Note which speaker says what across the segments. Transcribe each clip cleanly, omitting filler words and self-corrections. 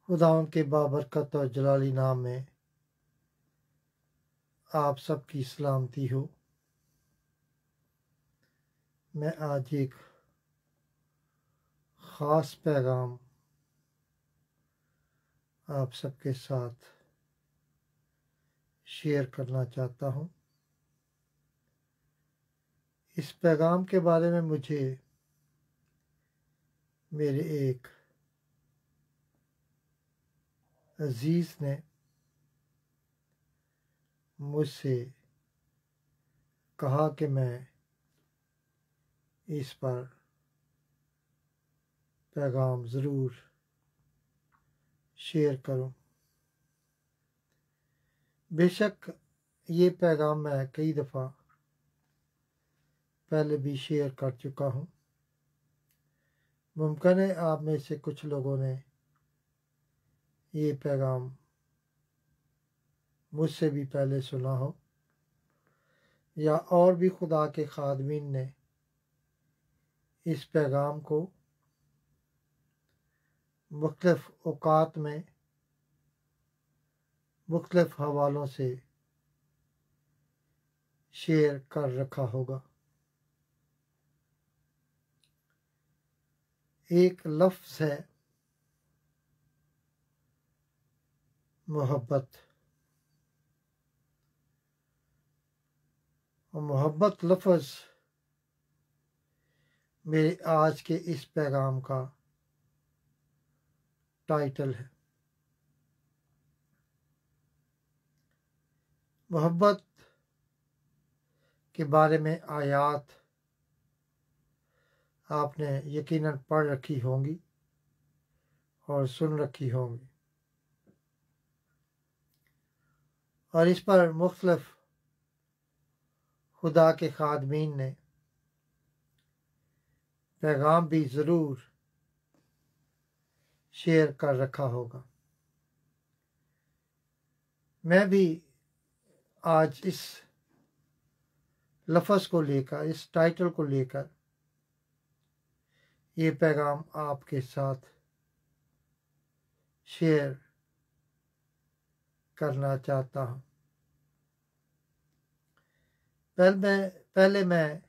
Speaker 1: खुदावंद के बाबरकत और जलाली नाम में आप सबकी सलामती हो। मैं आज एक ख़ास पैगाम आप सबके साथ शेयर करना चाहता हूँ। इस पैगाम के बारे में मुझे मेरे एक अजीज़ ने मुझसे कहा कि मैं इस पर पैगाम ज़रूर शेयर करूं। बेशक ये पैगाम मैं कई दफ़ा पहले भी शेयर कर चुका हूं। मुमकिन है आप में से कुछ लोगों ने ये पैगाम मुझसे भी पहले सुना हो, या और भी खुदा के खादमीन ने इस पैगाम को मुख्तलिफ औकात में मुख्तलिफ हवालों से शेयर कर रखा होगा। एक लफ्ज़ है मोहब्बत, और मोहब्बत लफ्ज़ मेरे आज के इस पैगाम का टाइटल है। मोहब्बत के बारे में आयात आपने यकीनन पढ़ रखी होंगी और सुन रखी होंगी, और इस पर मुख्तलिफ खुदा के खादमीन ने पैगाम भी ज़रूर शेयर कर रखा होगा। मैं भी आज इस लफ्ज़ को लेकर, इस टाइटल को लेकर ये पैगाम आपके साथ शेयर करना चाहता हूँ। पहले मैं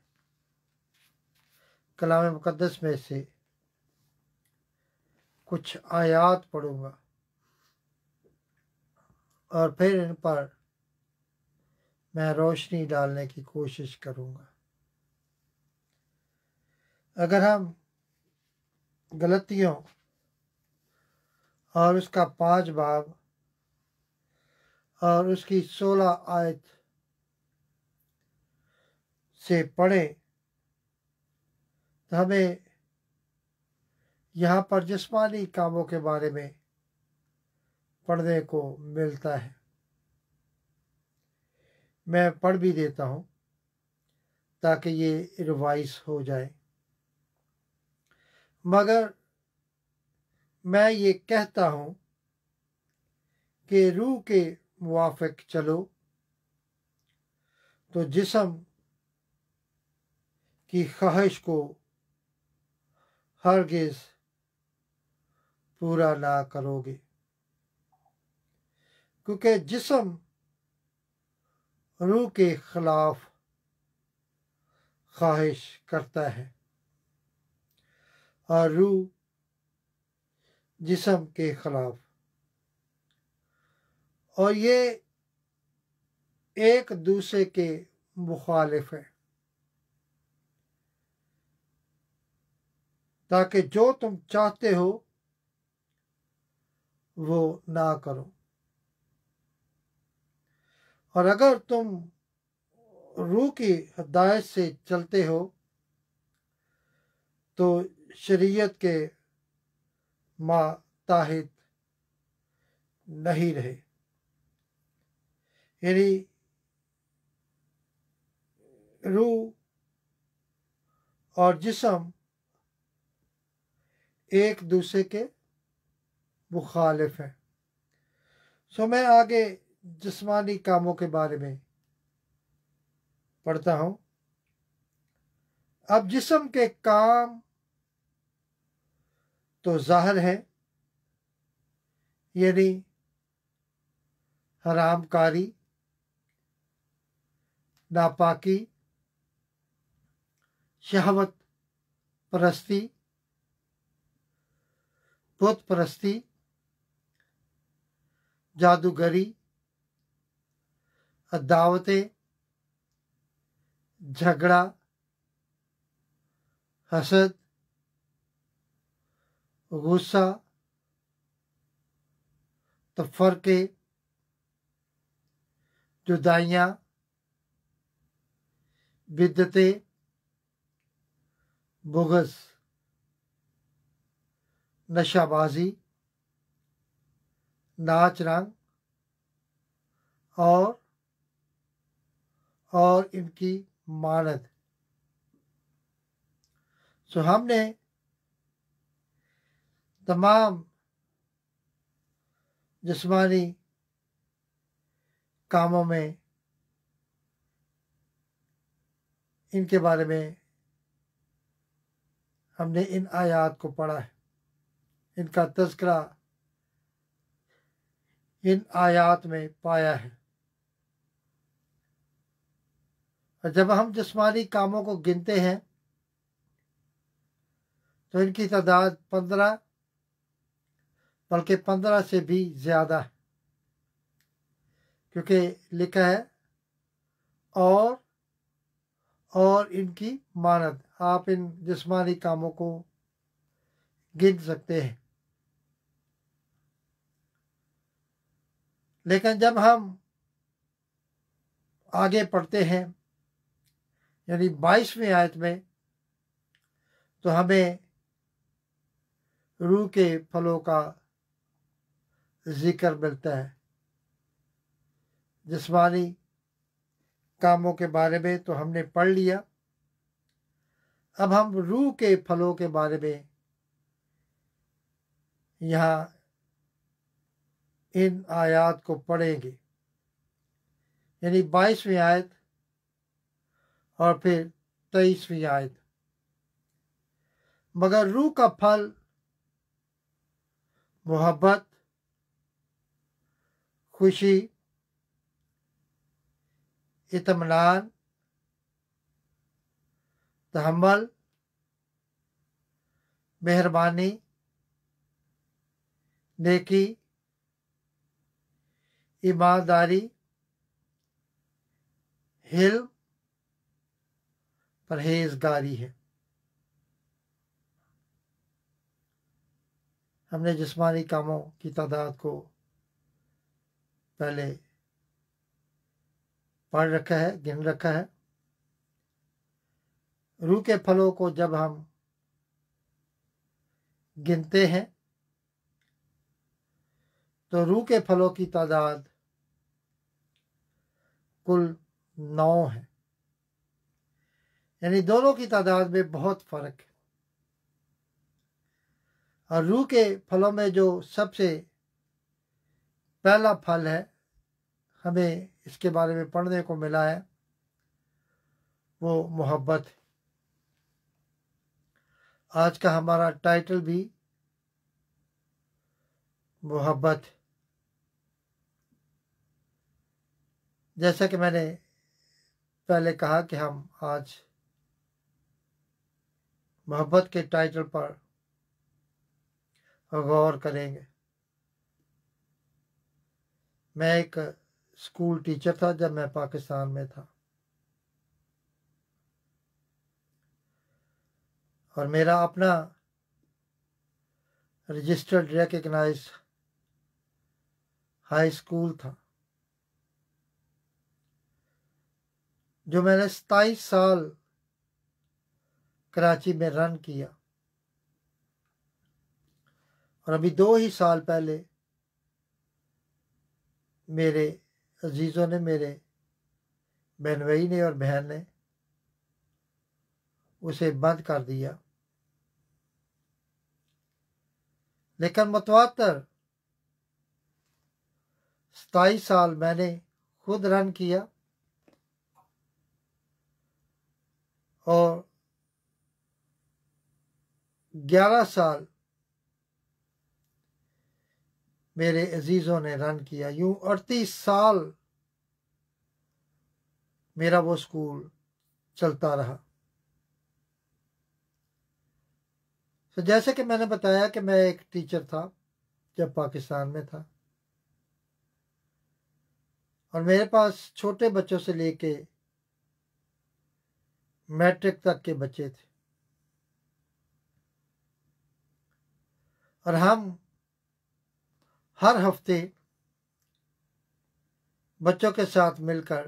Speaker 1: कलाम मुक़द्दस में से कुछ आयात पढ़ूँगा और फिर इन पर मैं रोशनी डालने की कोशिश करूँगा। अगर हम गलतियों और उसका 5 बाब और उसकी 16 आयत से पढ़े तो हमें यहाँ पर जिस्मानी कामों के बारे में पढ़ने को मिलता है। मैं पढ़ भी देता हूँ ताकि ये रिवाइज हो जाए। मगर मैं ये कहता हूँ कि रूह के मुवाफिक चलो तो जिस्म की ख्वाहिश को हरगिज़ पूरा ना करोगे, क्योंकि जिस्म रूह के खिलाफ ख्वाहिश करता है और रूह जिस्म के खिलाफ, और ये एक दूसरे के मुखालिफ है, ताकि जो तुम चाहते हो वो ना करो। और अगर तुम रूह की हिदायत से चलते हो तो शरीयत के माताहित नहीं रहे। यानी रूह और जिस्म एक दूसरे के मुखालिफ हैं। सो मैं आगे जिस्मानी कामों के बारे में पढ़ता हूँ। अब जिस्म के काम तो जाहिर है यानी हरामकारी, नापाकी, शहवत परस्ती, बुत परस्ती, जादूगरी, अदावतें, झगड़ा, हसद, गुस्सा, तफरके, जुदाइयाँ, बिद्दतें, बुग़्ज़, नशाबाजी, नाच रंग और इनकी मानद। सो हमने तमाम जिस्मानी कामों में इनके बारे में हमने इन आयात को पढ़ा है। इनका तज़किरा इन आयात में पाया है। और जब हम जिस्मानी कामों को गिनते हैं तो इनकी तादाद 15 बल्कि 15 से भी ज़्यादा है, क्योंकि लिखा है और इनकी मानद। आप इन जिस्मानी कामों को गिन सकते हैं। लेकिन जब हम आगे पढ़ते हैं यानी 22वीं आयत में, तो हमें रूह के फलों का जिक्र मिलता है। जिस्मानी कामों के बारे में तो हमने पढ़ लिया। अब हम रूह के फलों के बारे में यहाँ इन आयात को पढ़ेंगे, यानी 22वीं आयत और फिर 23वीं आयत। मगर रूह का फल मोहब्बत, खुशी, इत्मीनान, तहम्मुल, मेहरबानी, नेकी, ईमानदारी, हिल्म, परहेजगारी है। हमने जिस्मानी कामों की तादाद को पहले पढ़ रखा है, गिन रखा है। रूह के फलों को जब हम गिनते हैं तो रूह के फलों की तादाद कुल 9 है, यानी दोनों की तादाद में बहुत फ़र्क है। और रूह के फलों में जो सबसे पहला फल है, हमें इसके बारे में पढ़ने को मिला है, वो मोहब्बत है। आज का हमारा टाइटल भी मोहब्बत है। जैसा कि मैंने पहले कहा कि हम आज मोहब्बत के टाइटल पर गौर करेंगे। मैं एक स्कूल टीचर था जब मैं पाकिस्तान में था, और मेरा अपना रजिस्टर्ड रिकग्नाइज्ड हाई स्कूल था जो मैंने 27 साल कराची में रन किया। और अभी 2 ही साल पहले मेरे अजीज़ों ने, मेरे बहनोई ने और बहन ने उसे बंद कर दिया। लेकिन मुतवातर 27 साल मैंने खुद रन किया और 11 साल मेरे अजीज़ों ने रन किया। यूं 38 साल मेरा वो स्कूल चलता रहा। तो जैसे कि मैंने बताया कि मैं एक टीचर था जब पाकिस्तान में था, और मेरे पास छोटे बच्चों से लेके मैट्रिक तक के बच्चे थे, और हम हर हफ्ते बच्चों के साथ मिलकर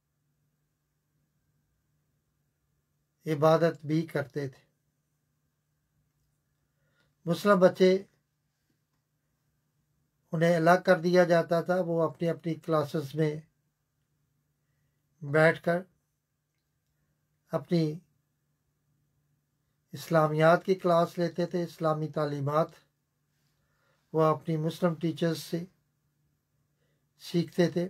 Speaker 1: इबादत भी करते थे। मुस्लिम बच्चे, उन्हें अलग कर दिया जाता था, वो अपनी अपनी क्लासेस में बैठकर अपनी इस्लामियात की क्लास लेते थे, इस्लामी तालीमात वो अपनी मुस्लिम टीचर्स से सीखते थे,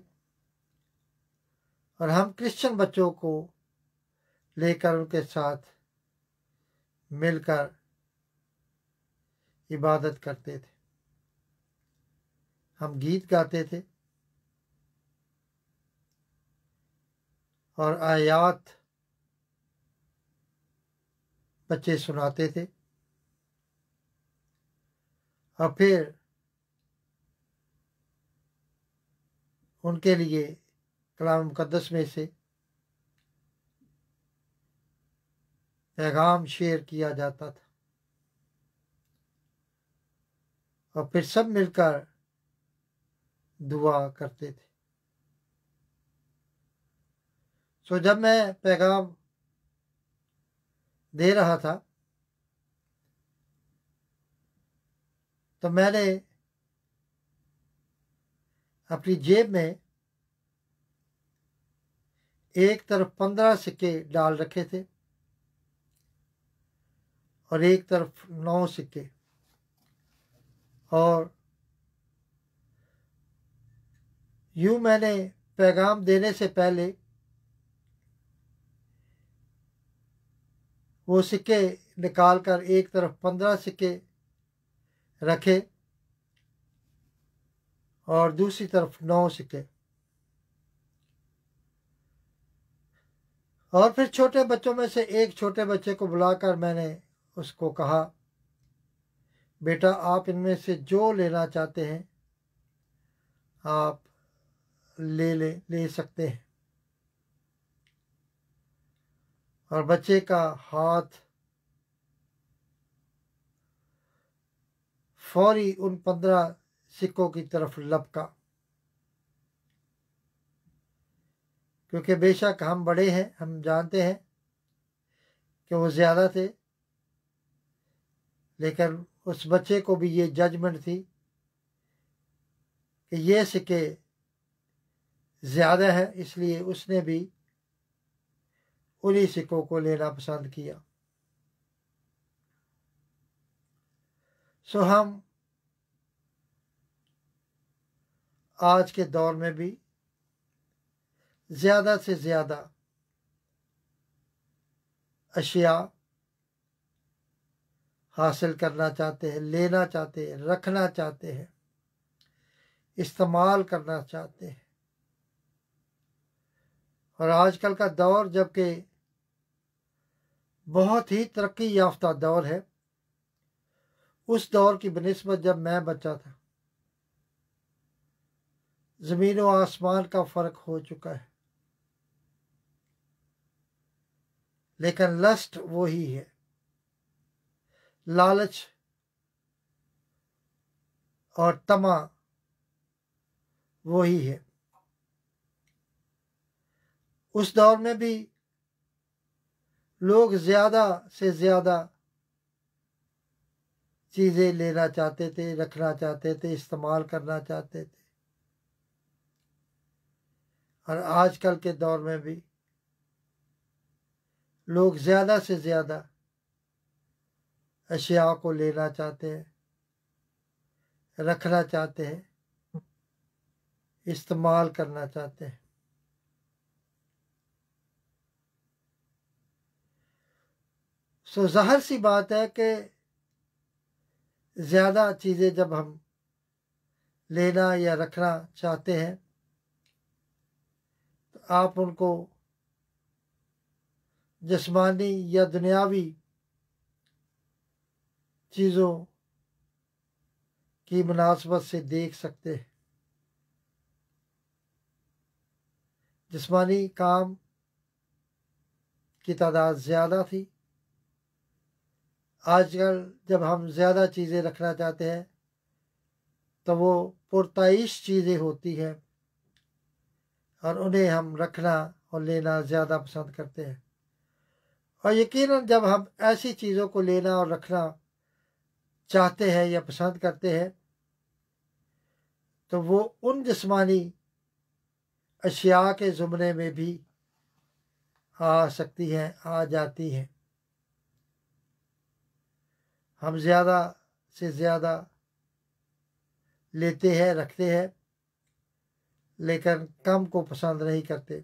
Speaker 1: और हम क्रिश्चियन बच्चों को लेकर उनके साथ मिलकर इबादत करते थे। हम गीत गाते थे और आयात बच्चे सुनाते थे, और फिर उनके लिए कलाम मुकद्दस में से पैगाम शेयर किया जाता था, और फिर सब मिलकर दुआ करते थे। सो जब मैं पैगाम दे रहा था तो मैंने अपनी जेब में एक तरफ 15 सिक्के डाल रखे थे और एक तरफ 9 सिक्के, और यूं मैंने पैगाम देने से पहले वो सिक्के निकाल कर एक तरफ 15 सिक्के रखे और दूसरी तरफ 9 सिक्के, और फिर छोटे बच्चों में से एक छोटे बच्चे को बुलाकर मैंने उसको कहा, बेटा आप इनमें से जो लेना चाहते हैं आप ले सकते हैं। और बच्चे का हाथ फौरी उन 15 सिक्कों की तरफ लपका, क्योंकि बेशक हम बड़े हैं, हम जानते हैं कि वो ज़्यादा थे, लेकिन उस बच्चे को भी ये जजमेंट थी कि ये सिक्के ज़्यादा है, इसलिए उसने भी उन्हीं सिक्कों को लेना पसंद किया। सो हम आज के दौर में भी ज़्यादा से ज़्यादा अशिया हासिल करना चाहते हैं, लेना चाहते हैं, रखना चाहते हैं, इस्तेमाल करना चाहते हैं। और आजकल का दौर जबकि बहुत ही तरक्की याफ्ता दौर है, उस दौर की बनिस्बत जब मैं बच्चा था ज़मीन व आसमान का फ़र्क हो चुका है, लेकिन लस्ट वो ही है, लालच और तमा वो ही है। उस दौर में भी लोग ज़्यादा से ज़्यादा चीज़ें लेना चाहते थे, रखना चाहते थे, इस्तेमाल करना चाहते थे, और आजकल के दौर में भी लोग ज़्यादा से ज़्यादा अशिया को लेना चाहते हैं, रखना चाहते हैं, इस्तेमाल करना चाहते हैं। सो ज़ाहिर सी बात है कि ज़्यादा चीज़ें जब हम लेना या रखना चाहते हैं तो आप उनको जिस्मानी या दुनियावी चीज़ों की मुनासबत से देख सकते हैं। जिस्मानी काम की तादाद ज़्यादा थी। आजकल जब हम ज़्यादा चीज़ें रखना चाहते हैं तो वो पुरताइश चीज़ें होती हैं और उन्हें हम रखना और लेना ज़्यादा पसंद करते हैं। और यकीनन जब हम ऐसी चीज़ों को लेना और रखना चाहते हैं या पसंद करते हैं तो वो उन जिस्मानी अशिया के ज़ुमरे में भी आ सकती हैं, आ जाती हैं। हम ज़्यादा से ज़्यादा लेते हैं, रखते हैं, लेकिन कम को पसंद नहीं करते।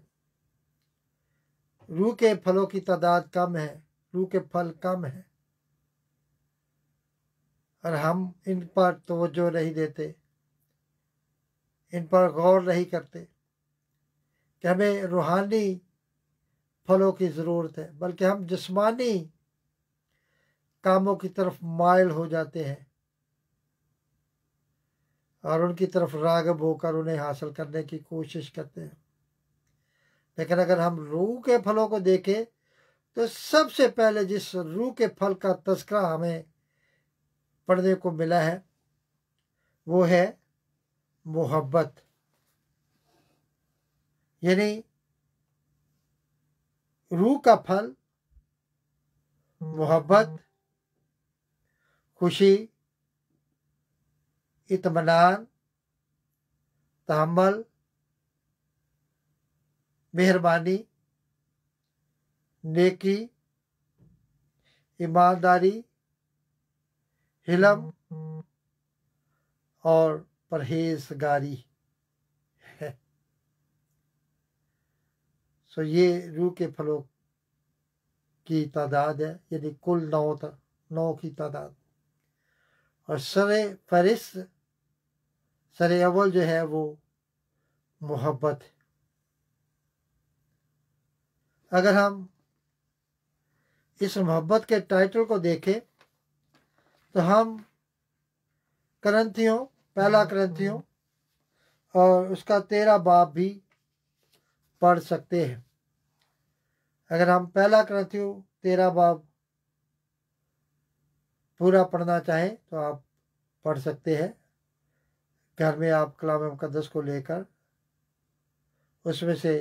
Speaker 1: रूह के फलों की तादाद कम है, रूह के फल कम है और हम इन पर तवज्जो नहीं देते, इन पर गौर नहीं करते कि हमें रूहानी फलों की ज़रूरत है, बल्कि हम जिस्मानी कामों की तरफ माइल हो जाते हैं और उनकी तरफ राग़िब होकर उन्हें हासिल करने की कोशिश करते हैं। लेकिन अगर हम रूह के फलों को देखें तो सबसे पहले जिस रूह के फल का तज़किरा हमें पढ़ने को मिला है वो है मोहब्बत। यानी रूह का फल मोहब्बत, खुशी, इत्मीनान, तहम्मुल, मेहरबानी, नेकी, ईमानदारी, हिलम और परहेजगारी है। सो ये रूह के फलों की तादाद है, यानी कुल 9 की तादाद। और सरे फहरिस्त, सरे अव्वल जो है वो मोहब्बत है। अगर हम इस मोहब्बत के टाइटल को देखें तो हम पहला करंथियों और उसका 13 बाब भी पढ़ सकते हैं। अगर हम पहला करंथियों 13 बाब पूरा पढ़ना चाहें तो आप पढ़ सकते हैं। घर में आप कलाम मुक़द्दस को लेकर उसमें से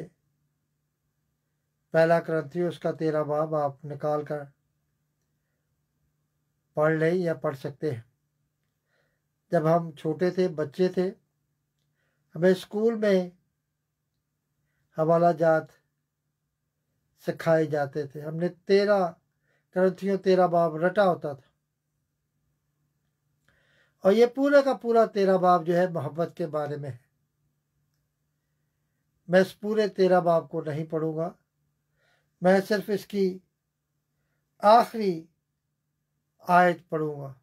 Speaker 1: पहला करंथियों उसका 13 बाब आप निकाल कर पढ़ लें या पढ़ सकते हैं। जब हम छोटे थे, बच्चे थे, हमें स्कूल में हवाला जात सिखाए जाते थे। हमने 13 बाब रटा होता था और ये पूरा का पूरा 13 बाब जो है मोहब्बत के बारे में है। मैं इस पूरे 13 बाब को नहीं पढ़ूंगा, मैं सिर्फ इसकी आखिरी आयत पढ़ूंगा।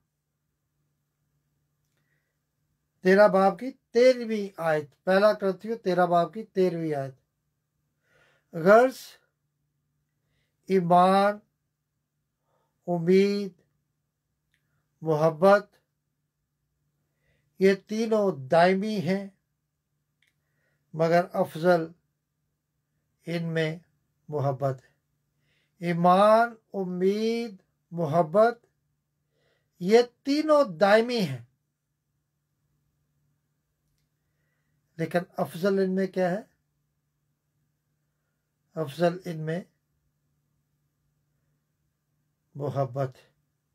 Speaker 1: 13 बाब की 13वीं आयत, पहला करंथियों 13 बाब की 13वीं आयत। गर्ज, ईमान, उम्मीद, मोहब्बत, ये तीनों दायमी हैं, मगर अफजल इनमें मोहब्बत है। ईमान, उम्मीद, मोहब्बत, ये तीनों दायमी हैं, लेकिन अफजल इनमें क्या है? अफजल इनमें मोहब्बत है।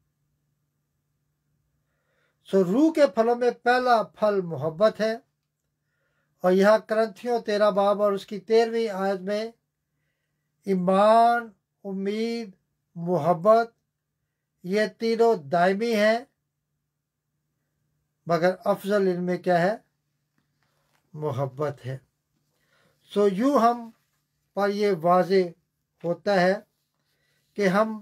Speaker 1: सो रूह के फलों में पहला फल मोहब्बत है और यहाँ करंथियों 13 बाब और उसकी 13वीं आयत में ईमान, उम्मीद, मोहब्बत, ये तीनों दायमी हैं, मगर अफजल इनमें क्या है? मोहब्बत है। सो यूँ हम पर ये वाज़े होता है कि हम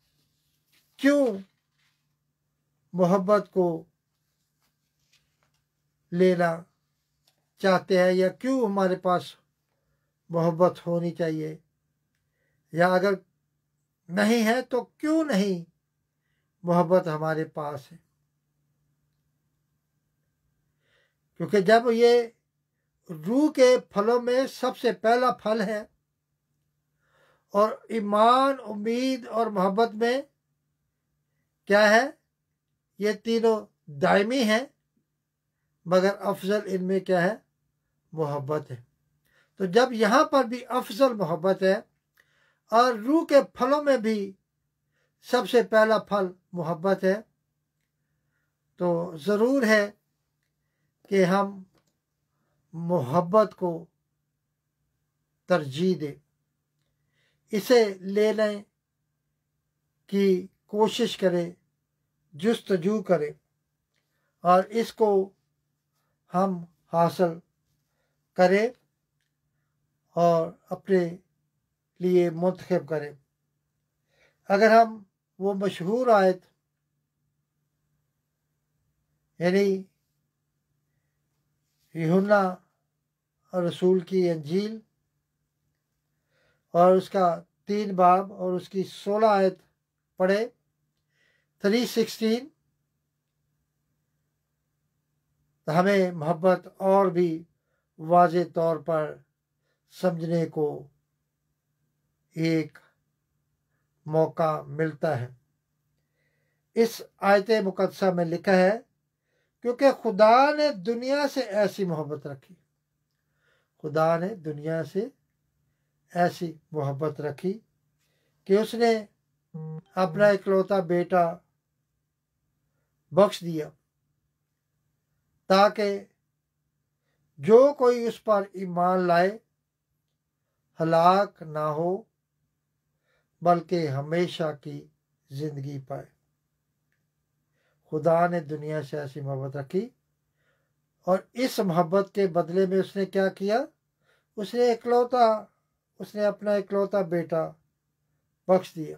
Speaker 1: क्यों मोहब्बत को लेना चाहते हैं, या क्यों हमारे पास मोहब्बत होनी चाहिए, या अगर नहीं है तो क्यों नहीं मोहब्बत हमारे पास है। क्योंकि जब ये रूह के फलों में सबसे पहला फल है, और ईमान, उम्मीद और मोहब्बत में क्या है, ये तीनों दायमी हैं, मगर अफजल इनमें क्या है, मोहब्बत है। तो जब यहाँ पर भी अफजल मोहब्बत है और रूह के फलों में भी सबसे पहला फल मोहब्बत है, तो ज़रूर है कि हम मोहब्बत को तरजीह दें, इसे लेने की कोशिश करें, जुस्तजू करें, और इसको हम हासिल करें और अपने लिए मुंतखब करें। अगर हम वो मशहूर आयत, यानी यूहन्ना रसूल की अंजील और उसका 3 बाब और उसकी 16 आयत पढ़े, 3:16, तो हमें मोहब्बत और भी वाज़े तौर पर समझने को एक मौका मिलता है। इस आयत मुक़द्दसा में लिखा है, क्योंकि खुदा ने दुनिया से ऐसी मोहब्बत रखी, खुदा ने दुनिया से ऐसी मोहब्बत रखी कि उसने अपना इकलौता बेटा बख्श दिया, ताकि जो कोई उस पर ईमान लाए हलाक ना हो, बल्कि हमेशा की ज़िंदगी पाए। खुदा ने दुनिया से ऐसी मोहब्बत रखी, और इस मोहब्बत के बदले में उसने क्या किया, उसने अपना इकलौता बेटा बख्श दिया।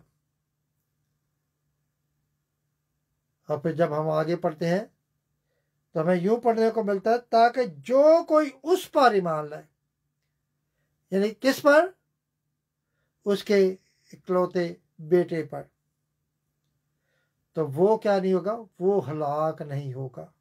Speaker 1: और फिर जब हम आगे पढ़ते हैं तो हमें यूं पढ़ने को मिलता है, ताकि जो कोई उस पर ईमान लाए, यानी किस पर, उसके इकलौते बेटे पर, तो वो क्या नहीं होगा, वो हलाक नहीं होगा,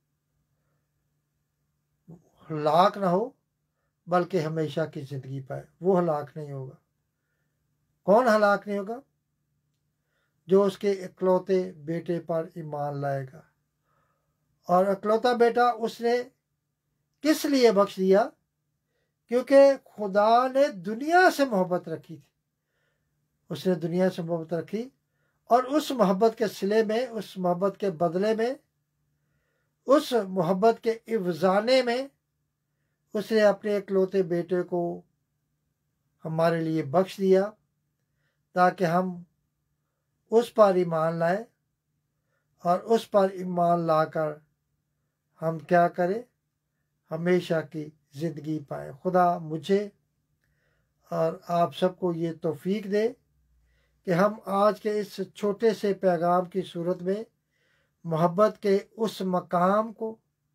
Speaker 1: हलाक ना हो बल्कि हमेशा की ज़िंदगी पाए। वो हलाक नहीं होगा। कौन हलाक नहीं होगा? जो उसके इकलौते बेटे पर ईमान लाएगा। और इकलौता बेटा उसने किस लिए बख्श दिया? क्योंकि खुदा ने दुनिया से मोहब्बत रखी थी, उसने दुनिया से मोहब्बत रखी, और उस मोहब्बत के सिले में, उस मोहब्बत के बदले में, उस मोहब्बत के इवजाने में उसने अपने इकलौते बेटे को हमारे लिए बख्श दिया, ताकि हम उस पर ईमान लाए, और उस पर ईमान लाकर हम क्या करें, हमेशा की ज़िंदगी पाए। खुदा मुझे और आप सबको ये तौफीक दे कि हम आज के इस छोटे से पैगाम की सूरत में मोहब्बत के उस मकाम को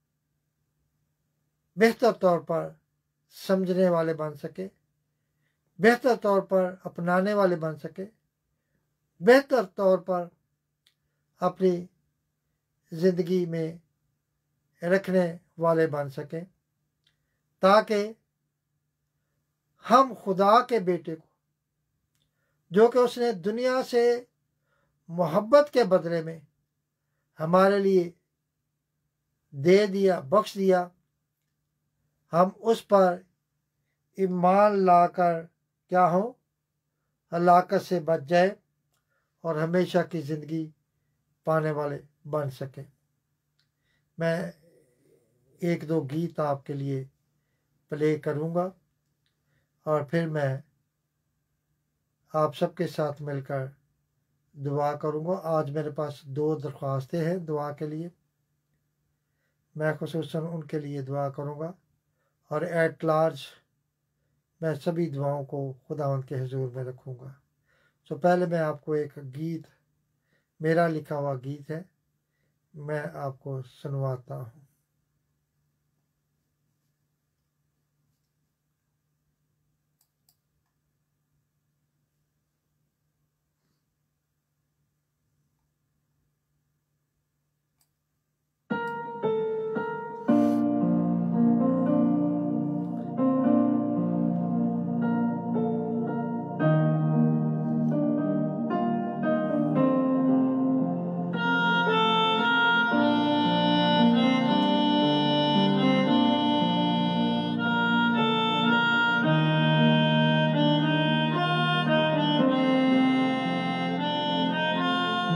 Speaker 1: बेहतर तौर पर समझने वाले बन सके, बेहतर तौर पर अपनाने वाले बन सके, बेहतर तौर पर अपनी ज़िंदगी में रखने वाले बन सकें, ताकि हम खुदा के बेटे को, जो कि उसने दुनिया से मोहब्बत के बदले में हमारे लिए दे दिया, बख्श दिया, हम उस पर ईमान लाकर क्या हो, हलाकत से बच जाए और हमेशा की ज़िंदगी पाने वाले बन सकें। मैं 1-2 गीत आपके लिए प्ले करूँगा और फिर मैं आप सबके साथ मिलकर दुआ करूँगा। आज मेरे पास 2 दरख्वास्तें हैं दुआ के लिए। मैं खुसूसन उनके लिए दुआ करूँगा, और एट लार्ज मैं सभी दुआओं को खुदावंद के हुजूर में रखूँगा। तो पहले मैं आपको एक गीत, मेरा लिखा हुआ गीत है, मैं आपको सुनवाता हूँ।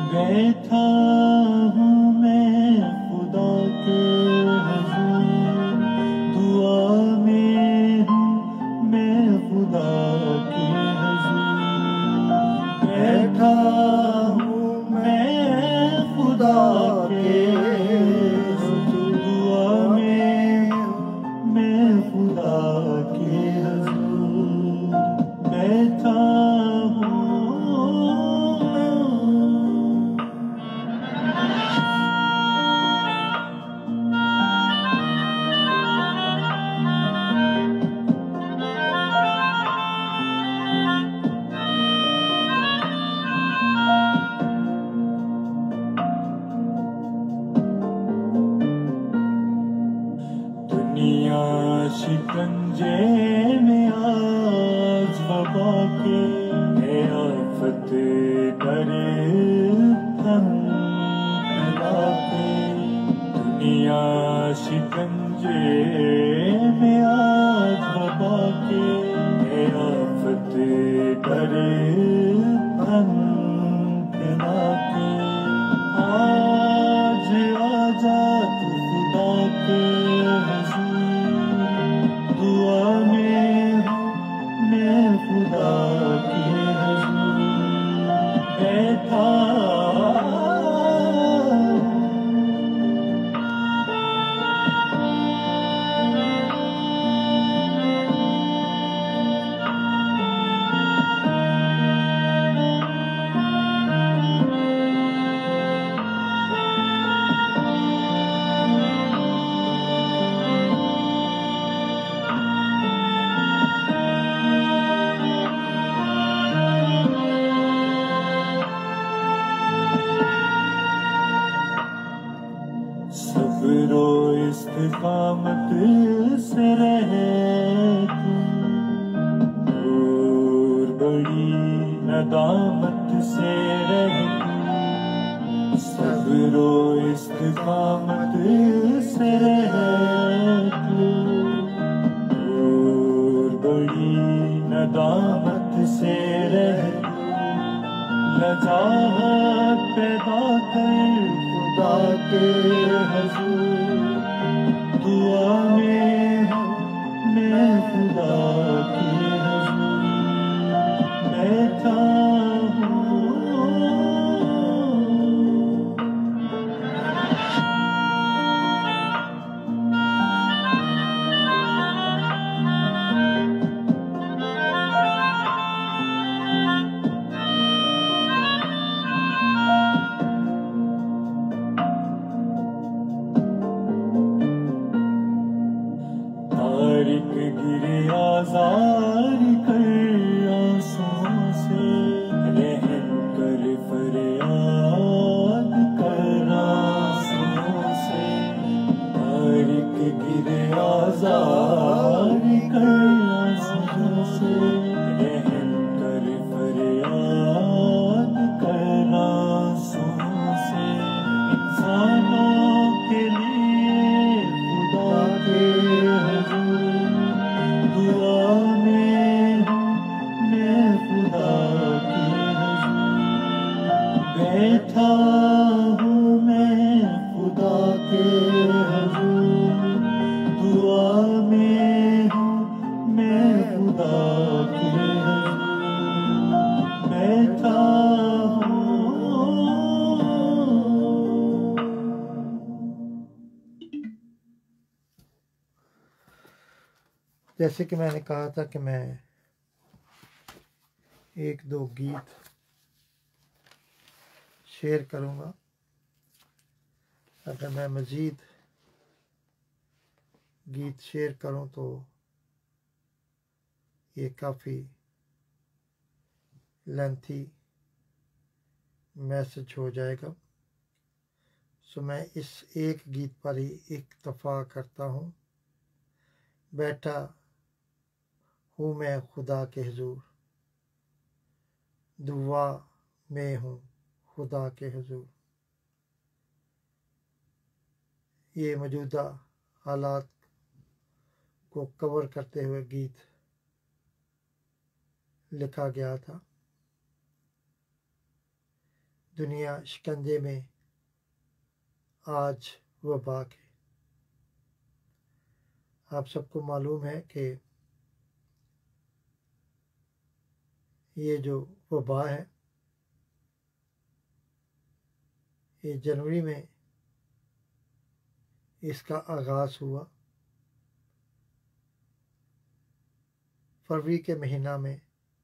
Speaker 2: बैठा हूँ मैं खुदा के हुजूर, दुआ में हूँ मैं खुदा के हुजूर। बैठा हूँ मैं खुदा के हुजूर, दुआ में हूँ मैं खुदा के हुजूर। बैठा हूँ दुनिया शिकंजे में आज वबा के है, आफत डरे हम फैला के। दुनिया शिकंजे में आज वबा के है, आफत डरे हम फैला के। आज आजा तू खुदा के हुजूर, दुआ में हूँ मैं खुदा के हुजूर। बैठा सब्रो इस्तिकामत से रहे तू, दूर बड़ी नदामत से रहे तू। सब्रो इस्तिकामत से रहे तू, दूर बड़ी नदामत से रहे तू। लजाहत पैदा कर खुदा के हुजूर, दुआ में हूँ मैं खुदा के हुजूर। बैठा हूँ तारिक गिरे आज़ार कर आंसुओं से, रहम कर फरियाद कर आंसुओं से। तारिक गिरे आज़ार कर आंसुओं से, रहम कर फरियाद कर आंसुओं से। इंसानों के लिए खुदा के हुजूर, दुआ में हूँ मैं खुदा के हुजूर। बैठा हूँ मैं खुदा के हुजूर, दुआ में हूँ मैं खुदा के हुजूर। बैठा हूँ
Speaker 1: जैसे कि मैंने कहा था कि मैं एक दो गीत शेयर करूंगा। अगर मैं मज़ीद गीत शेयर करूं तो ये काफ़ी लेंथी मैसेज हो जाएगा, सो मैं इस एक गीत पर ही इक्तफ़ा करता हूँ। बैठा हूँ मैं खुदा के हुजूर, दुआ में हूँ खुदा के हुजूर। ये मौजूदा हालात को कवर करते हुए गीत लिखा गया था। दुनिया शिकंजे में आज वबा के। आप सबको मालूम है कि ये जो वबा है ये जनवरी में इसका आगाज़ हुआ। फरवरी के महीना में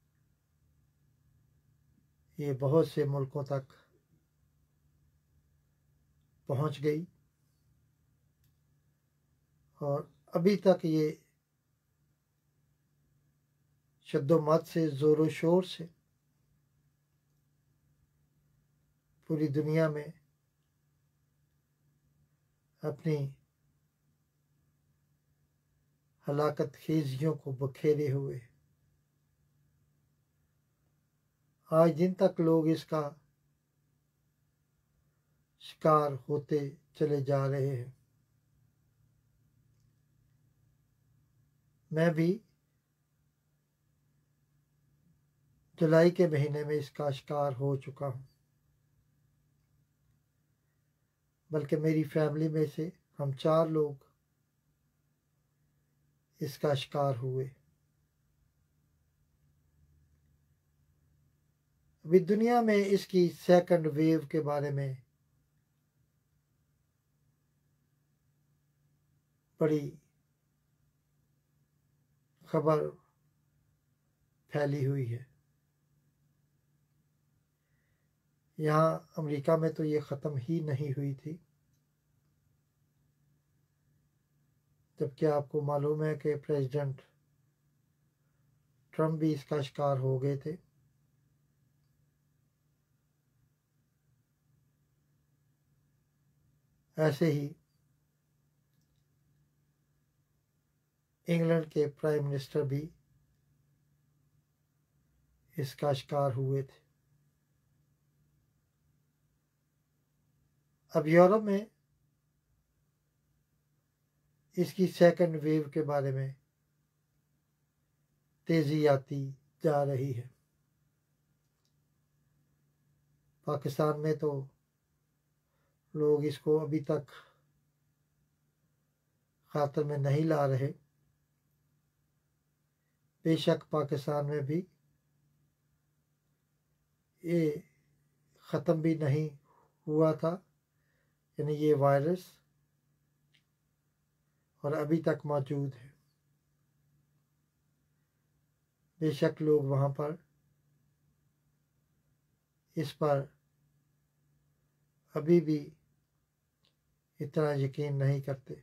Speaker 1: ये बहुत से मुल्कों तक पहुंच गई और अभी तक ये शद्दोमत से ज़ोर शोर से पूरी दुनिया में अपनी हलाकत खेजियों को बखेरे हुए आज दिन तक लोग इसका शिकार होते चले जा रहे हैं। मैं भी जुलाई के महीने में इसका शिकार हो चुका हूँ, बल्कि मेरी फैमिली में से हम 4 लोग इसका शिकार हुए। अभी दुनिया में इसकी सेकंड वेव के बारे में बड़ी खबर फैली हुई है। यहाँ अमेरिका में तो ये ख़त्म ही नहीं हुई थी, जबकि आपको मालूम है कि प्रेसिडेंट ट्रंप भी इसका शिकार हो गए थे। ऐसे ही इंग्लैंड के प्राइम मिनिस्टर भी इसका शिकार हुए थे। अब यूरोप में इसकी सेकंड वेव के बारे में तेज़ी आती जा रही है। पाकिस्तान में तो लोग इसको अभी तक खातर में नहीं ला रहे। बेशक पाकिस्तान में भी ये ख़त्म भी नहीं हुआ था, यानी ये वायरस, और अभी तक मौजूद है। बेशक लोग वहाँ पर इस पर अभी भी इतना यकीन नहीं करते,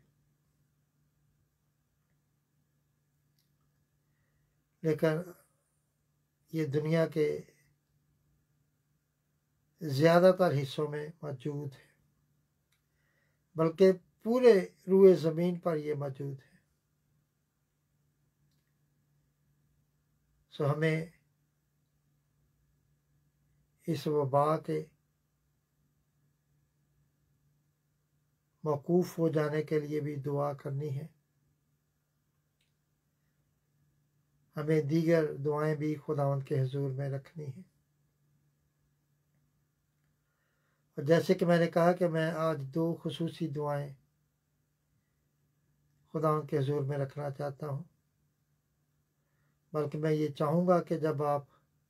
Speaker 1: लेकिन ये दुनिया के ज़्यादातर हिस्सों में मौजूद है, बल्कि पूरे रूए ज़मीन पर ये मौजूद है। सो हमें इस वबा के मौकूफ़ हो जाने के लिए भी दुआ करनी है। हमें दीगर दुआएं भी खुदावंद के हुजूर में रखनी है। और जैसे कि मैंने कहा कि मैं आज 2 खुसूसी दुआएं खुदावंद के हुजूर में रखना चाहता हूँ, बल्कि मैं ये चाहूँगा कि जब आप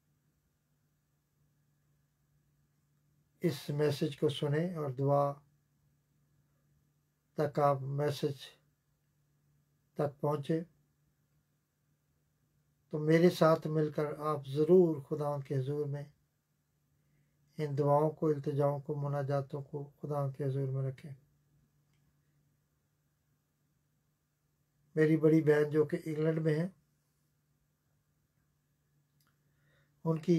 Speaker 1: इस मैसेज को सुने और दुआ तक आप मैसेज तक पहुँचे, तो मेरे साथ मिलकर आप ज़रूर खुदावंद के हुजूर में इन दुआओं को, इल्तिजाओं को, मुनाजातों को खुदावंद के हुजूर में रखें। मेरी बड़ी बहन जो कि इंग्लैंड में है, उनकी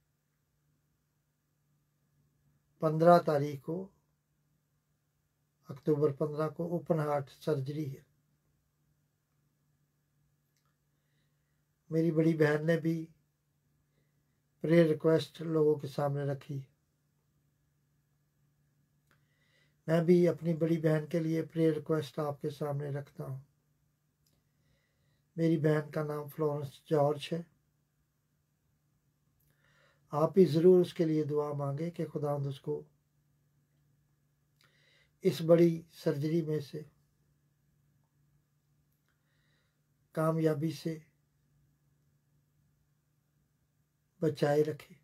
Speaker 1: 15 तारीख को, अक्टूबर 15 को ओपन हार्ट सर्जरी है। मेरी बड़ी बहन ने भी प्रेयर रिक्वेस्ट लोगों के सामने रखी। मैं भी अपनी बड़ी बहन के लिए प्रेयर रिक्वेस्ट आपके सामने रखता हूँ। मेरी बहन का नाम फ्लोरेंस जॉर्ज है। आप भी ज़रूर उसके लिए दुआ मांगे कि खुदावंद उसको इस बड़ी सर्जरी में से कामयाबी से बचाए रखे।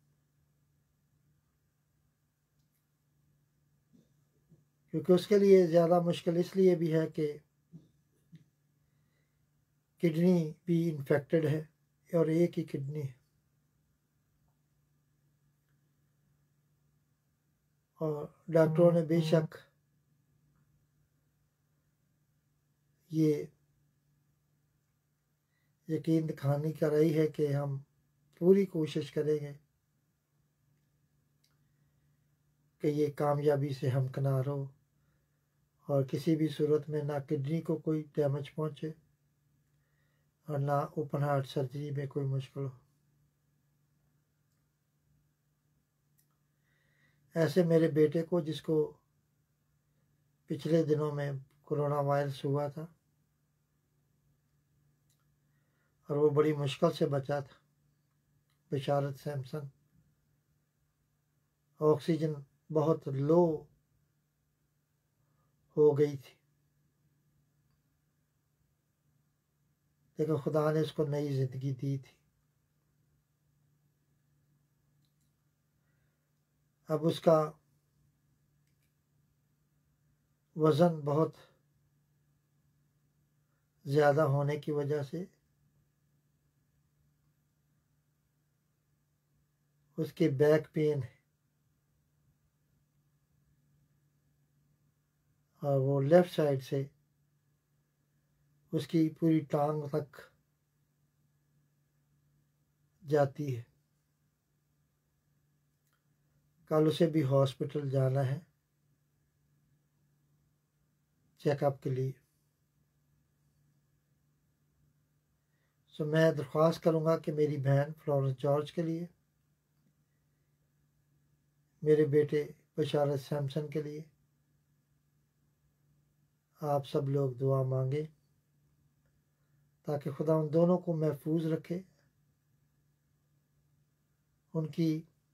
Speaker 1: क्योंकि उसके लिए ज़्यादा मुश्किल इसलिए भी है कि किडनी भी इन्फेक्टेड है और एक ही किडनी है, और डॉक्टरों ने बेशक ये यकीन दिखानी कराई है कि हम पूरी कोशिश करेंगे कि ये कामयाबी से हमकिनार हो और किसी भी सूरत में ना किडनी को कोई डैमेज पहुंचे और ना ओपन हार्ट सर्जरी में कोई मुश्किल हो। ऐसे मेरे बेटे को, जिसको पिछले दिनों में कोरोना वायरस हुआ था और वो बड़ी मुश्किल से बचा था, बिशारत सैमसन, ऑक्सीजन बहुत लो हो गई थी, लेकिन खुदा ने उसको नई ज़िंदगी दी थी। अब उसका वज़न बहुत ज़्यादा होने की वजह से उसके बैक पेन है और वो लेफ़्ट साइड से उसकी पूरी टांग तक जाती है। कल उसे भी हॉस्पिटल जाना है चेकअप के लिए। सो मैं दरख्वास्त करूँगा कि मेरी बहन फ्लोरेंस जॉर्ज के लिए, मेरे बेटे बिशारत सैमसन के लिए आप सब लोग दुआ मांगे ताकि खुदा उन दोनों को महफूज रखे, उनकी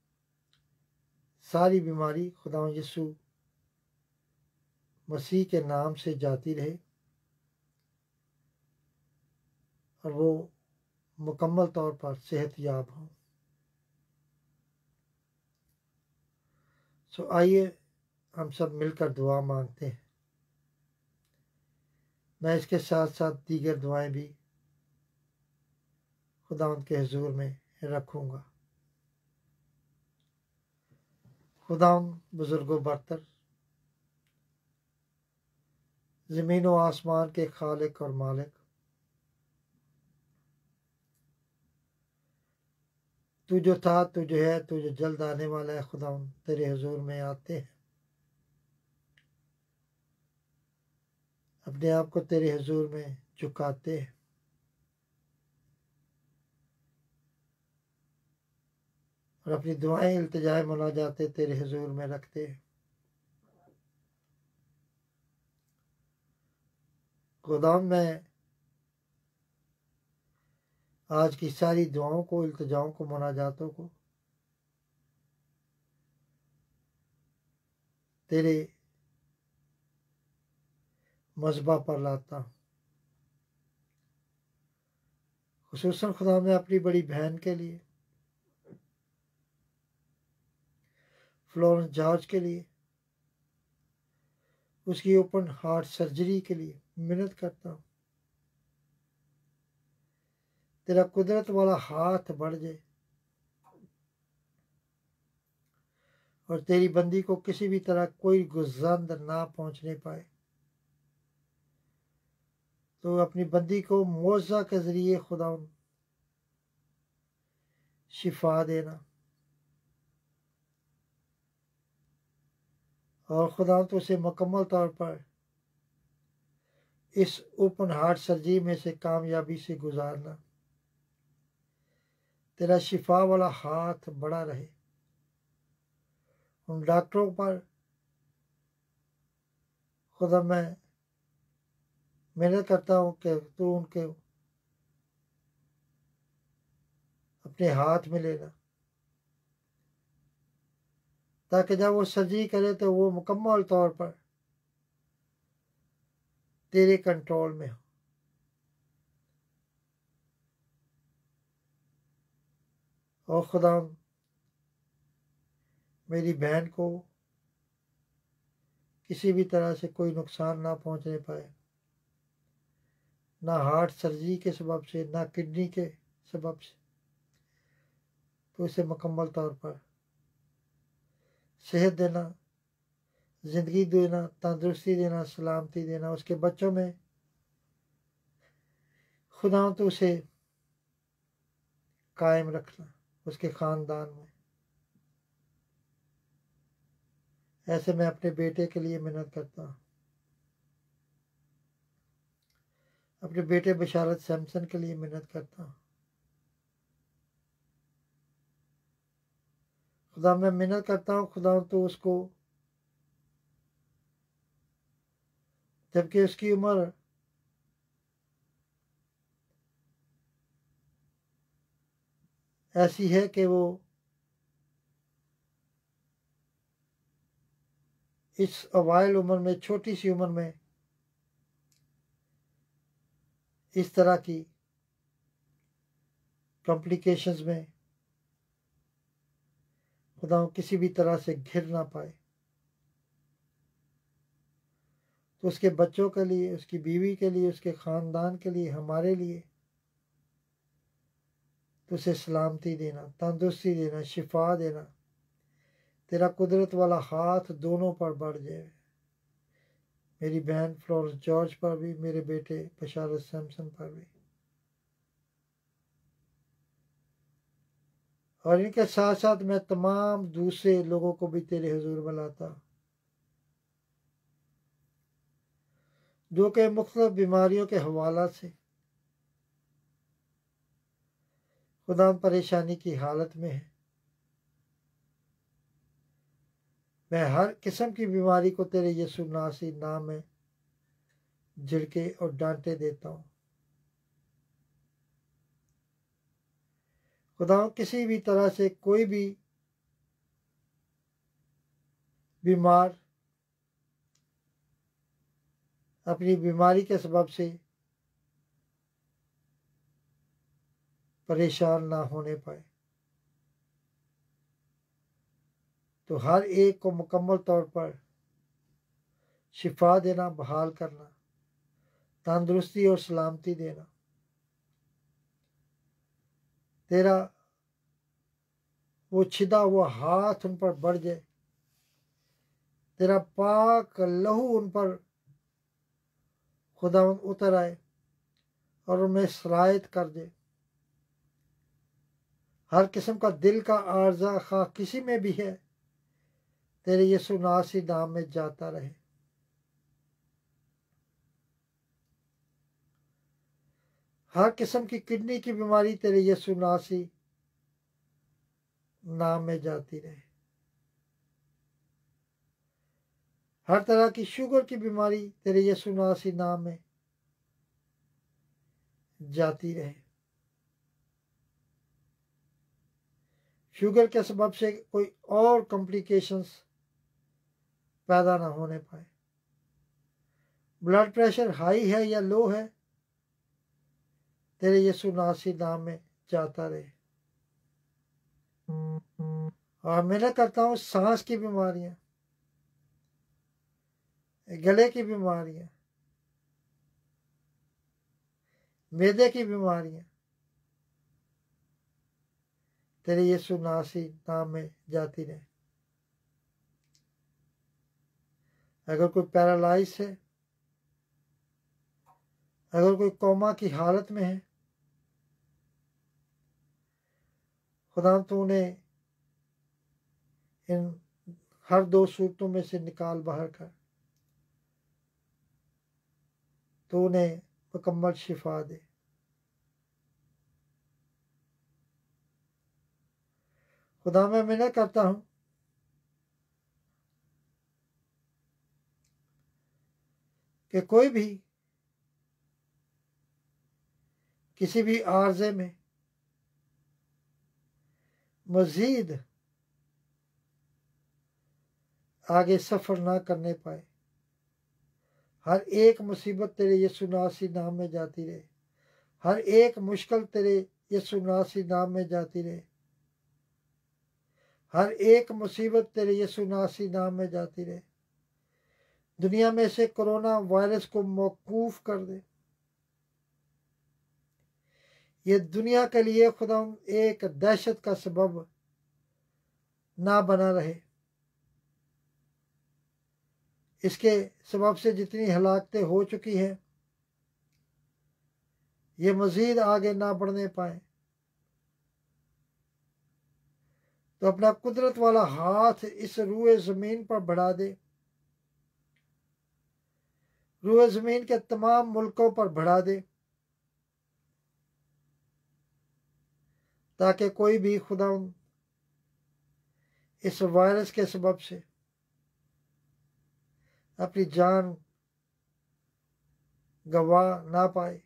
Speaker 1: सारी बीमारी खुदा यीशु मसीह के नाम से जाती रहे और वो मुकम्मल तौर पर सेहतयाब हों। सो आइए हम सब मिलकर दुआ मांगते हैं। मैं इसके साथ साथ दीगर दुआएं भी खुदावंद के हुजूर में रखूँगा। खुदावंद बुजुर्गों बरतर, ज़मीन व आसमान के खालिक और मालिक, तू जो था, तू जो है, तू जो जल्द आने वाला है, खुदावंद तेरे हुजूर में आते हैं, अपने आप को तेरे हुजूर में झुकाते हैं और अपनी दुआएं इल्तिजाए मुनाजाते तेरे हुजूर में रखते हैं। खुदावंद मैं आज की सारी दुआओं को, इल्तिजाओं को, मुनाजातों को तेरे मज़बा पर लाता हूँ। खुसूसन खुदा मैं अपनी बड़ी बहन के लिए, फ्लोरेंस जॉर्ज के लिए, उसकी ओपन हार्ट सर्जरी के लिए मिन्नत करता हूँ, तेरा कुदरत वाला हाथ बढ़ जाए और तेरी बंदी को किसी भी तरह कोई गुज़ंद ना पहुंचने पाए। तो अपनी बंदी को मौज़ा के ज़रिए खुदा शिफा देना और खुदा तो उसे मुकम्मल तौर पर इस ओपन हार्ट सर्जरी में से कामयाबी से गुजारना। तेरा शिफा वाला हाथ बड़ा रहे। उन डॉक्टरों पर खुदा मैं मेहनत करता हूँ कि तू उनके अपने हाथ में लेना ताकि जब वो सर्जरी करे तो वो मुकम्मल तौर पर तेरे कंट्रोल में हो। और खुदा मेरी बहन को किसी भी तरह से कोई नुकसान ना पहुंचने पाए, ना हार्ट सर्जरी के सबब से, ना किडनी के सबब से। तो इसे मुकम्मल तौर पर सेहत देना, ज़िंदगी देना, तंदुरुस्ती देना, सलामती देना। उसके बच्चों में खुदा तो उसे कायम रखना, उसके ख़ानदान में। ऐसे मैं अपने बेटे के लिए मिन्नत करता हूँ, अपने बेटे बशारत सैमसन के लिए मिन्नत करता हूँ। खुदा मैं मिन्नत करता हूँ, खुदा तो उसको, जबकि उसकी उम्र ऐसी है कि वो इस अवाइल उम्र में, छोटी सी उम्र में इस तरह की कॉम्प्लिकेशंस में खुदा किसी भी तरह से घिर ना पाए। तो उसके बच्चों के लिए, उसकी बीवी के लिए, उसके ख़ानदान के लिए, हमारे लिए तो उसे सलामती देना, तंदुरुस्ती देना, शिफा देना। तेरा कुदरत वाला हाथ दोनों पर बढ़ जाए, मेरी बहन फ्लोरेंस जॉर्ज पर भी, मेरे बेटे बशारत सैमसन पर भी। और इनके साथ साथ मैं तमाम दूसरे लोगों को भी तेरे हुजूर बुलाता, जो कि मुख्तलिफ बीमारियों के हवाला से खुदा परेशानी की हालत में है। मैं हर किस्म की बीमारी को तेरे यीशु नासी नाम में झिड़के और डांटे देता हूँ। खुदा किसी भी तरह से कोई भी बीमार अपनी बीमारी के सबब से परेशान ना होने पाए। तो हर एक को मुकम्मल तौर पर शिफा देना, बहाल करना, तंदुरुस्ती और सलामती देना। तेरा वो छिदा हुआ हाथ उन पर बढ़ जाए, तेरा पाक लहू उन पर खुदा उतर आए और उनमें सरायत कर दे। हर किस्म का दिल का आर्जा खा किसी में भी है, तेरे यीशु नासी नाम में जाता रहे। हर किस्म की किडनी की बीमारी तेरे यीशु नासी नाम में जाती रहे। हर तरह की शुगर की बीमारी तेरे यीशु नासी नाम में जाती रहे। शुगर के सबब से कोई और कॉम्प्लिकेशंस पैदा ना होने पाए। ब्लड प्रेशर हाई है या लो है, तेरे यीशु नासी नाम में जाता रहे। और मैं करता हूँ सांस की बीमारियां, गले की बीमारियां, मैदे की बीमारियां तेरे यीशु नासी नाम में जाती रहे। अगर कोई पैरालाइज है, अगर कोई कोमा की हालत में है, खुदा तो उन्हें इन हर दो सूरतों में से निकाल बाहर कर, तो उन्हें मुकम्मल शिफा दे। खुदा मैं मिन्नत करता हूँ कि कोई भी किसी भी आर्जे में मजीद आगे सफ़र ना करने पाए। हर एक मुसीबत तेरे यीशु नासी नाम में जाती रहे। हर एक मुश्किल तेरे यीशु नासी नाम में जाती रहे। हर एक मुसीबत तेरे यीशु नासी नाम में जाती रहे। दुनिया में से कोरोना वायरस को मौकूफ कर दे। ये दुनिया के लिए खुदा एक दहशत का सबब ना बना रहे। इसके सबब से जितनी हलाकतें हो चुकी हैं, ये मज़ीद आगे ना बढ़ने पाए। तो अपना कुदरत वाला हाथ इस रूए ज़मीन पर बढ़ा दे। रूए ज़मीन के तमाम मुल्कों पर बढ़ा दे, ताकि कोई भी खुदा इस वायरस के सबब से अपनी जान गवा ना पाए।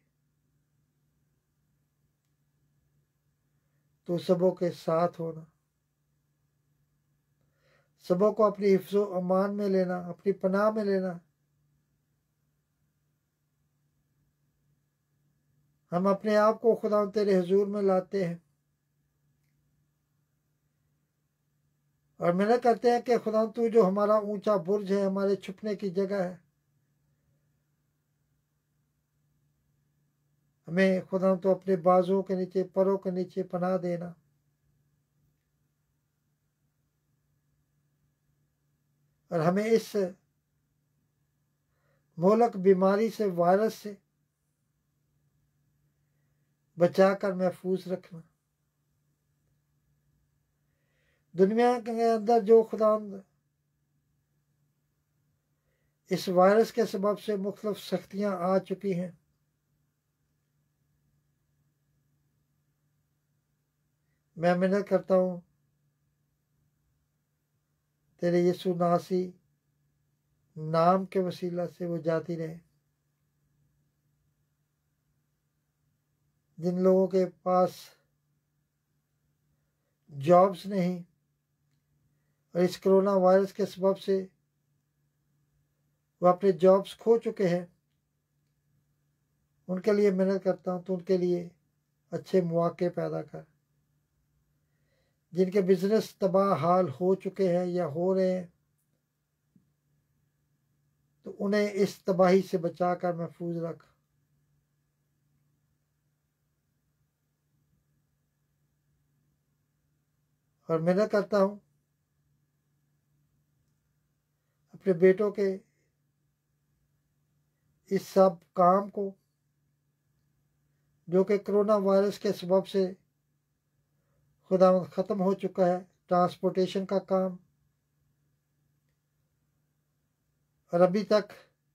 Speaker 1: तो सबों के साथ होना, सबों को अपनी हिफ्ज़ो अमान में लेना, अपनी पनाह में लेना। हम अपने आप को खुदा तेरे हुजूर में लाते हैं और मेहनत करते हैं कि खुदा तू जो हमारा ऊंचा बुर्ज है, हमारे छुपने की जगह है, हमें खुदा तो अपने बाजों के नीचे, परों के नीचे पनाह देना। और हमें इस मोहलक बीमारी से, वायरस से बचाकर महफूज रखना। दुनिया के अंदर जो खुदा इस वायरस के सबब से मुख्तलिफ सख्तियां आ चुकी हैं, मैं मिन्नत करता हूँ तेरे यीशु नासी नाम के वसीला से वो जाती रहे। जिन लोगों के पास जॉब्स नहीं और इस कोरोना वायरस के सबब से वो अपने जॉब्स खो चुके हैं, उनके लिए मेहनत करता हूँ तो उनके लिए अच्छे मौके पैदा कर। जिनके बिजनेस तबाह हाल हो चुके हैं या हो रहे हैं, तो उन्हें इस तबाही से बचाकर महफूज रख। और मेहनत करता हूँ अपने बेटों के इस सब काम को, जो कि कोरोना वायरस के सबब से खुदा ख़त्म हो चुका है, ट्रांसपोर्टेशन का काम, और अभी तक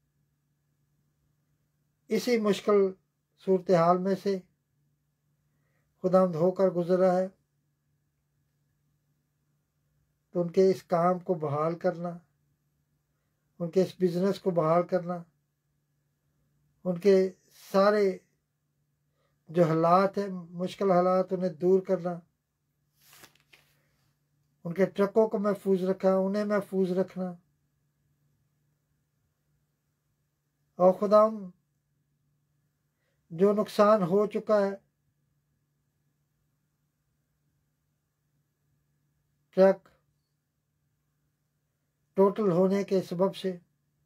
Speaker 1: इसी मुश्किल सूरत हाल में से खुदावंद होकर गुजर रहा है, तो उनके इस काम को बहाल करना, उनके इस बिज़नेस को बहाल करना, उनके सारे जो हालात हैं, मुश्किल हालात, उन्हें दूर करना, उनके ट्रकों को महफूज रखना, उन्हें महफूज रखना। और खुदा जो नुकसान हो चुका है ट्रक टोटल होने के सबब से,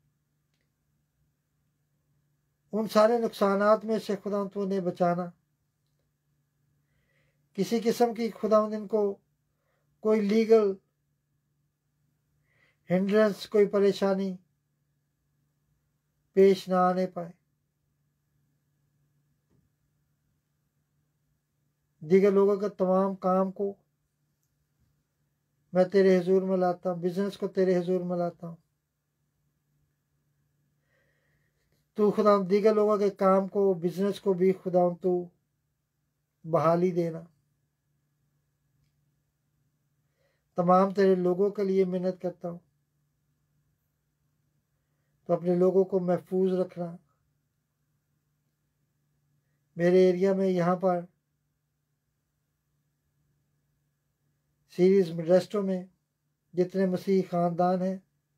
Speaker 1: उन सारे नुकसानात में से खुदा तो उन्हें बचाना। किसी किस्म की खुदा इनको कोई लीगल हिंड्रेंस, कोई परेशानी पेश ना आने पाए। दीगर लोगों के तमाम काम को मैं तेरे हुजूर में लाता हूँ, बिजनेस को तेरे हुजूर में लाता हूँ। तू खुदा दीगर लोगों के काम को, बिजनेस को भी खुदा तू बहाली देना। तमाम तेरे लोगों के लिए मेहनत करता हूँ, तो अपने लोगों को महफूज रखना। मेरे एरिया में यहाँ पर सीरीज रेस्टों में जितने मसीही ख़ानदान हैं,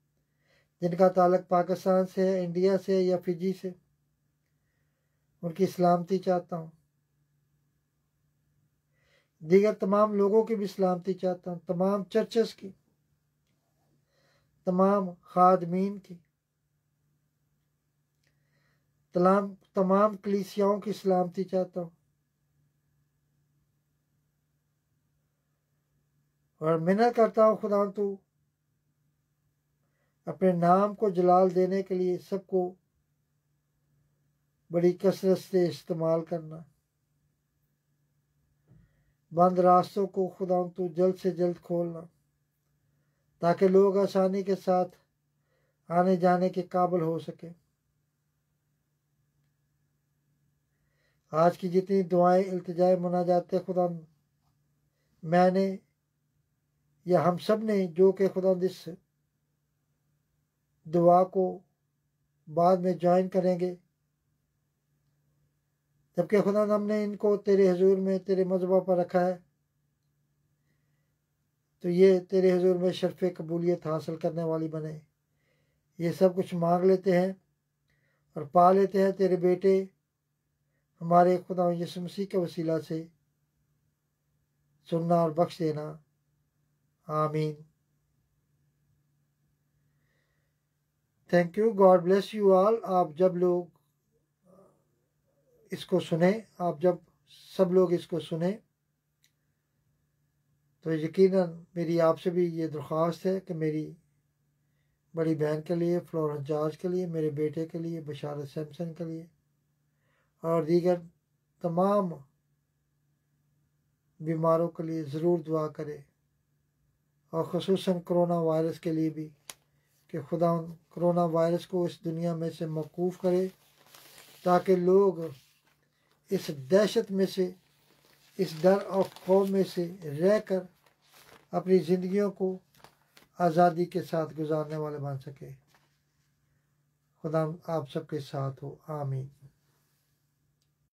Speaker 1: जिनका ताल्लुक पाकिस्तान से है, इंडिया से या फिजी से, उनकी सलामती चाहता हूँ। दीगर तमाम लोगों की भी सलामती चाहता हूँ, तमाम चर्चेस की, तमाम खादमीन की, तमाम कलीसियाओं की सलामती चाहता हूँ। और मिन्नत करता हूँ खुदा तू अपने नाम को जलाल देने के लिए सबको बड़ी कसरत से इस्तेमाल करना। बंद रास्तों को खुदा तू जल्द से जल्द खोलना, ताकि लोग आसानी के साथ आने जाने के काबिल हो सके। आज की जितनी दुआएं, इल्तिजाएं, मुनाजातें खुदा मैंने या हम सब ने जो कि खुदा इस दुआ को बाद में ज्वाइन करेंगे, जबकि खुदा हमने इनको तेरे हुजूर में, तेरे मज़बा पर रखा है, तो ये तेरे हुजूर में शर्फ़ कबूलियत हासिल करने वाली बने। ये सब कुछ मांग लेते हैं और पा लेते हैं तेरे बेटे हमारे खुदा यीशु मसीह के वसीला से। सुनना और बख्श देना, आमीन। Thank you, God bless you all. आप जब लोग इसको सुने, आप जब सब लोग इसको सुने, तो यकीनन मेरी आपसे भी ये दरख्वास्त है कि मेरी बड़ी बहन के लिए, फ्लोरेंस जॉर्ज के लिए, मेरे बेटे के लिए, बशारत सैमसन के लिए और दीगर तमाम बीमारों के लिए ज़रूर दुआ करें। और ख़ुसूसन कोरोना वायरस के लिए भी, कि खुदा कोरोना वायरस को इस दुनिया में से मौकूफ़ करे, ताकि लोग इस दहशत में से, इस डर और खौफ में से रहकर अपनी ज़िंदगियों को आज़ादी के साथ गुजारने वाले बन सके। खुदा आप सबके साथ हो, आमीन।